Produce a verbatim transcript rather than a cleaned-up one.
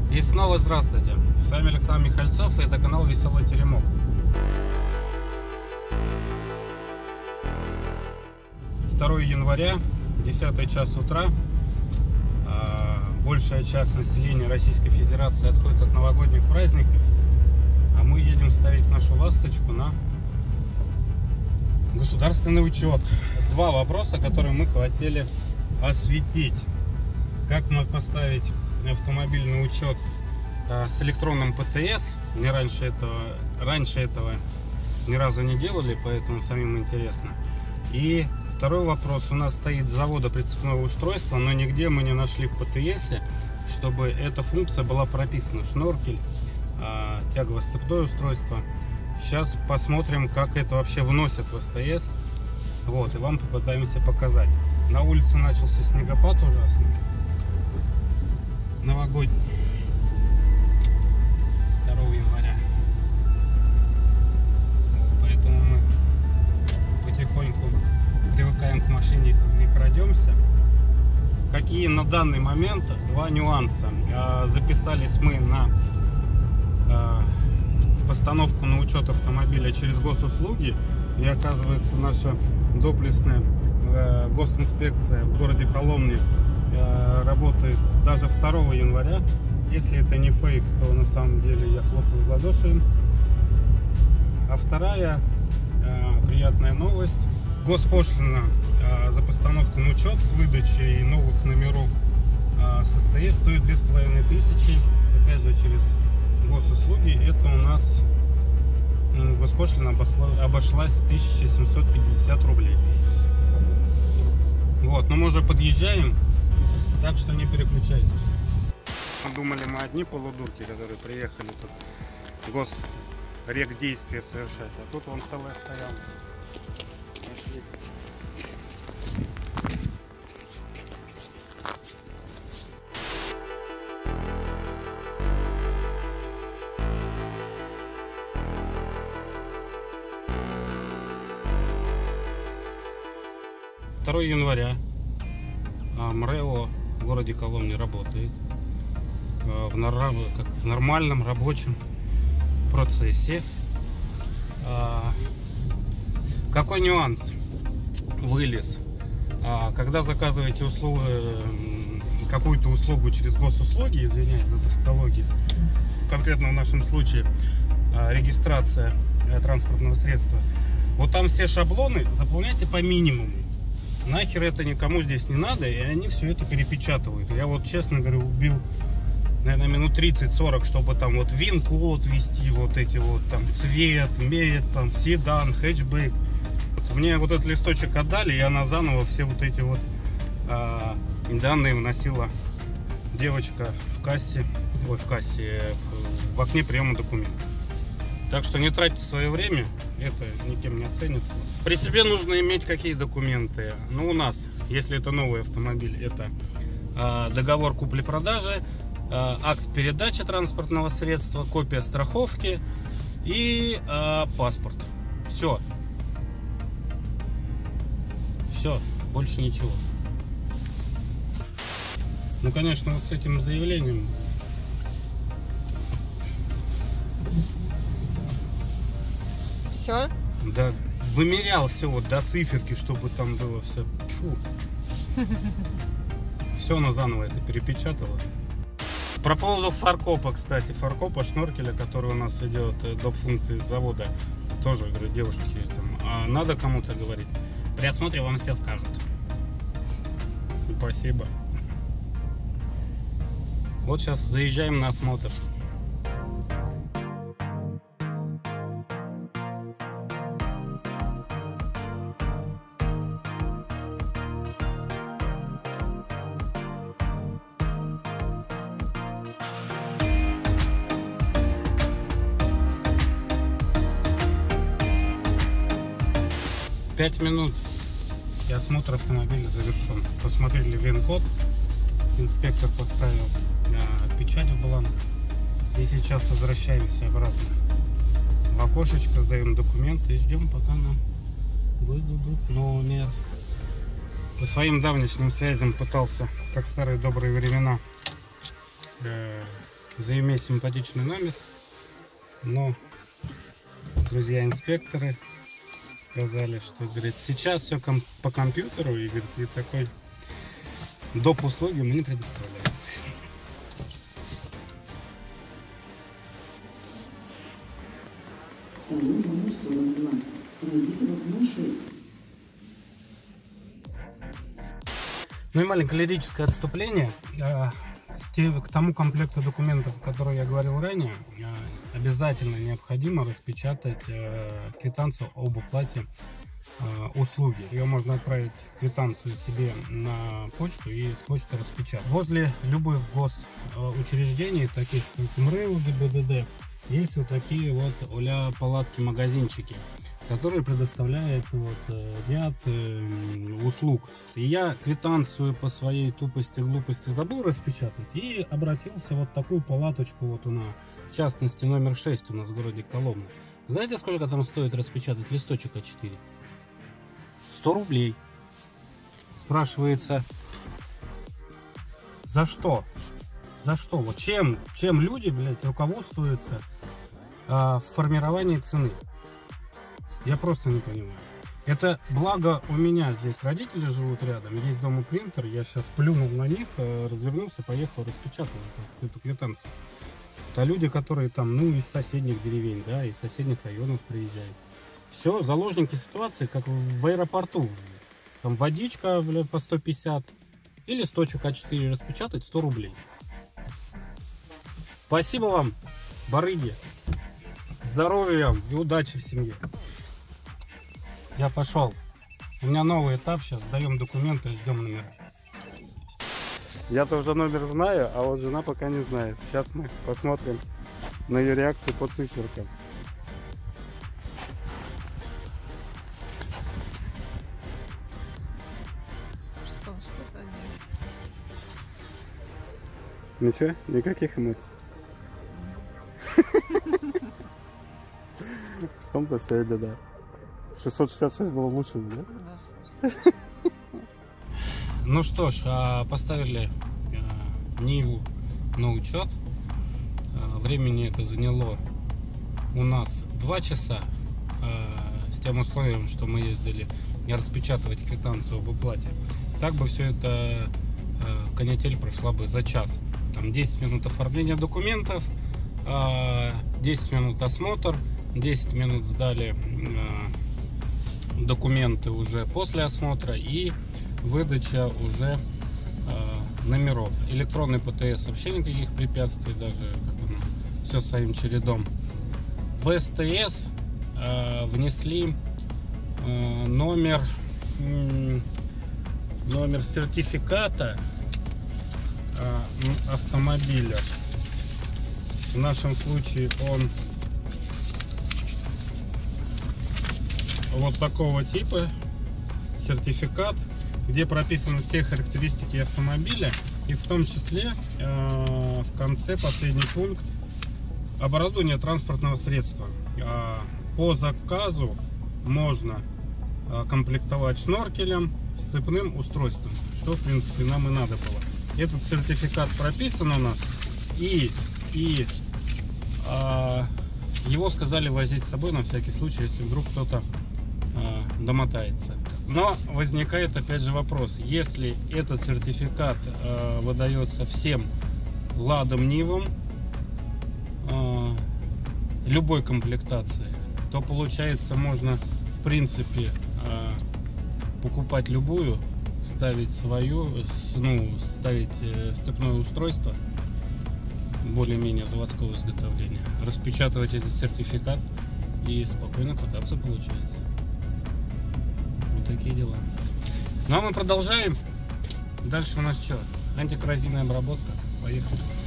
И снова здравствуйте, с вами Александр Михальцов, и это канал Веселый Теремок. второе января, десятый час утра. Большая часть населения Российской Федерации отходит от новогодних праздников, а мы едем ставить нашу ласточку на государственный учет. Два вопроса, которые мы хотели осветить. Как мы поставить автомобиль на учет с электронным ПТС. Мне раньше этого, раньше этого ни разу не делали, поэтому самим интересно. И второй вопрос. У нас стоит с завода прицепное устройство, но нигде мы не нашли в ПТС, чтобы эта функция была прописана. Шноркель, тягово-сцепное устройство. Сейчас посмотрим, как это вообще вносят в СТС. Вот, и вам попытаемся показать. На улице начался снегопад ужасный. Новогодний. второго января. Поэтому мы потихоньку привыкаем к машине и крадемся. Какие на данный момент два нюанса. Записались мы на постановку на учет автомобиля через госуслуги, и оказывается наша доблестная госинспекция в городе Коломне работает даже второго января. Если это не фейк, то на самом деле я хлопаю в ладоши. А вторая э, приятная новость. Госпошлина э, за постановку на учет с выдачей новых номеров э, состоит, стоит две с половиной тысячи. Опять же через госуслуги. Это у нас э, госпошлина обошла, обошлась тысяча семьсот пятьдесят рублей. Вот, но мы уже подъезжаем, так что не переключайтесь. Думали, мы одни полудурки, которые приехали тут госрегдействие совершать, а тут он целая стоял. Пошли. второго января МРЭО в городе Коломне работает в, норм... как в нормальном рабочем процессе. Какой нюанс? Вылез. Когда заказываете услугу, какую-то услугу через госуслуги, извиняюсь за тавтологию, конкретно в нашем случае регистрация транспортного средства, вот там все шаблоны заполняйте по минимуму. Нахер это никому здесь не надо, и они все это перепечатывают. Я вот, честно говоря, убил, наверное, минут тридцать-сорок, чтобы там вот ВИН-код ввести, вот эти вот там цвет, мед, там седан, хэтчбэк. Мне вот этот листочек отдали, и она заново все вот эти вот а, данные вносила девочка в кассе, ой, в кассе, в, в окне приема документов. Так что не тратьте свое время, это никем не оценится. При себе нужно иметь какие документы? Ну, у нас, если это новый автомобиль, это э, договор купли-продажи, э, акт передачи транспортного средства, копия страховки и э, паспорт. Все. Все, больше ничего. Ну, конечно, вот с этим заявлением... Все? Да, вымерял все вот до циферки, чтобы там было все. Фу. Все она заново это перепечатала. Про поводу фаркопа, кстати, фаркопа шноркеля, который у нас идет до функции с завода, тоже, говорю, девушки, там, а надо кому-то говорить. При осмотре вам все скажут. Спасибо. Вот сейчас заезжаем на осмотр. пять минут и осмотр автомобиля завершен. Посмотрели ВИН-код, инспектор поставил а, печать в бланк, и сейчас возвращаемся обратно в окошечко, сдаем документы и ждем, пока нам выдадут номер. По своим давнишним связям пытался, как в старые добрые времена, э, заиметь симпатичный номер. Но друзья инспекторы сказали, что, говорит, сейчас все ком по компьютеру, и, говорит, и такой доп. Услуги мы не предоставляем. Ну и маленькое лирическое отступление. К тому комплекту документов, о котором я говорил ранее, обязательно необходимо распечатать квитанцию об оплате услуги. Ее можно отправить квитанцию себе на почту и с почты распечатать. Возле любых госучреждений, таких как МРЭО, ГИБДД, есть вот такие вот оля палатки-магазинчики, которые предоставляют вот ряд э, услуг. И я квитанцию по своей тупости, глупости забыл распечатать и обратился вот в такую палаточку вот у нас, в частности номер шесть у нас в городе Коломна. Знаете, сколько там стоит распечатать листочек а четыре? сто рублей. Спрашивается, за что? За что? Вот чем, чем люди, блядь, руководствуются э, в формировании цены? Я просто не понимаю. Это благо у меня здесь родители живут рядом, есть дома принтер, я сейчас плюнул на них, развернулся, поехал, распечатал эту, эту квитанцию. Это люди, которые там, ну, из соседних деревень, да, из соседних районов приезжают. Все, заложники ситуации, как в аэропорту. Там водичка, бля, по сто пятьдесят и листочек а четыре распечатать сто рублей. Спасибо вам, барыги. Здоровья и удачи в семье. Я пошел. У меня новый этап. Сейчас сдаем документы и ждем номера. Я-то уже номер знаю, а вот жена пока не знает. Сейчас мы посмотрим на ее реакцию по циферкам. Ничего? Никаких эмоций? В том-то вся и беда. шестьсот шестьдесят шесть было лучше, да? Да, ну что ж, поставили Ниву на учет. Времени это заняло у нас два часа. С тем условием, что мы ездили не распечатывать квитанцию об оплате. Так бы все это канитель прошла бы за час. Там десять минут оформления документов, десять минут осмотр, десять минут сдали документы уже после осмотра и выдача уже номеров. Электронный ПТС вообще никаких препятствий, даже как оно, все своим чередом. В СТС внесли номер номер сертификата автомобиля. В нашем случае он вот такого типа сертификат, где прописаны все характеристики автомобиля, и в том числе э, в конце последний пункт: оборудование транспортного средства. Э, по заказу можно э, комплектовать шноркелем, сцепным устройством, что в принципе нам и надо было. Этот сертификат прописан у нас, и, и э, его сказали возить с собой на всякий случай, если вдруг кто-то э, домотается. Но возникает опять же вопрос: если этот сертификат э, выдается всем ладом Нивам э, любой комплектации, то получается можно в принципе э, покупать любую, ставить свою, ну, ставить э, сцепное устройство более-менее заводского изготовления, распечатывать этот сертификат и спокойно кататься получается. Вот такие дела. Ну а мы продолжаем. Дальше у нас что? Антикоррозийная обработка. Поехали.